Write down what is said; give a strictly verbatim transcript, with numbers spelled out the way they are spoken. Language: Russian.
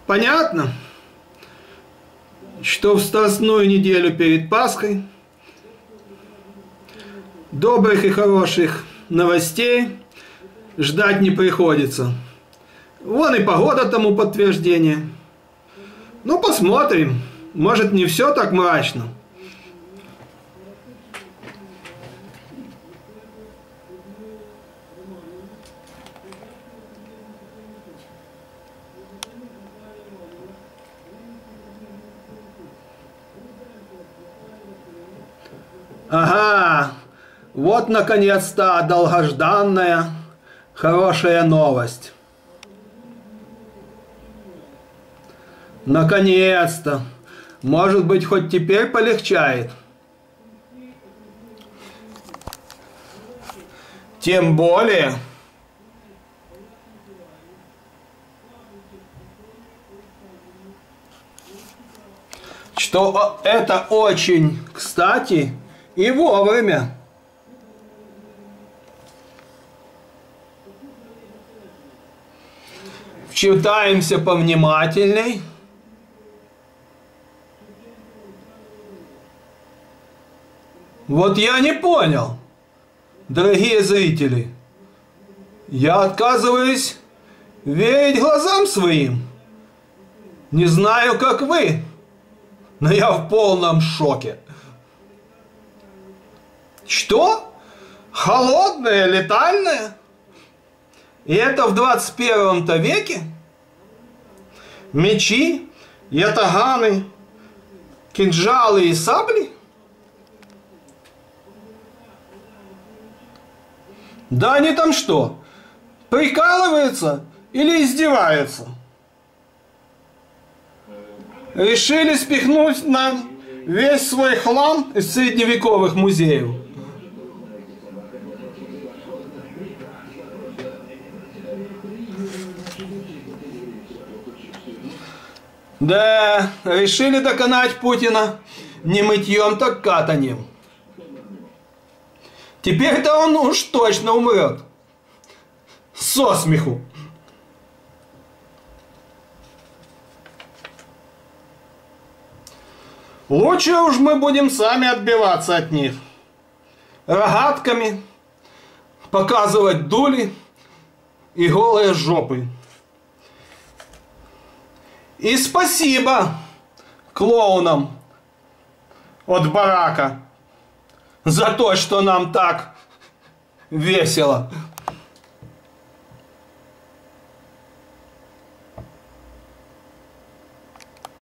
Понятно, что в страстную неделю перед Пасхой добрых и хороших новостей ждать не приходится. Вон и погода тому подтверждение. Ну, посмотрим. Может, не все так мрачно. Ага, вот наконец-то долгожданная хорошая новость. Наконец-то. Может быть, хоть теперь полегчает. Тем более, что это очень кстати и вовремя. Вчитаемся повнимательней. Вот я не понял, дорогие зрители. Я отказываюсь верить глазам своим. Не знаю, как вы, но я в полном шоке. Что? Холодное, летальное? И это в двадцать первом-то веке? Мечи, ятаганы, кинжалы и сабли? Да они там что, прикалываются или издеваются? Решили спихнуть нам весь свой хлам из средневековых музеев. Да, решили доконать Путина не мытьем, так катаньем. Теперь-то он уж точно умрет. Со смеху. Лучше уж мы будем сами отбиваться от них. Рогатками, показывать дули и голые жопы. И спасибо клоунам от барака за то, что нам так весело.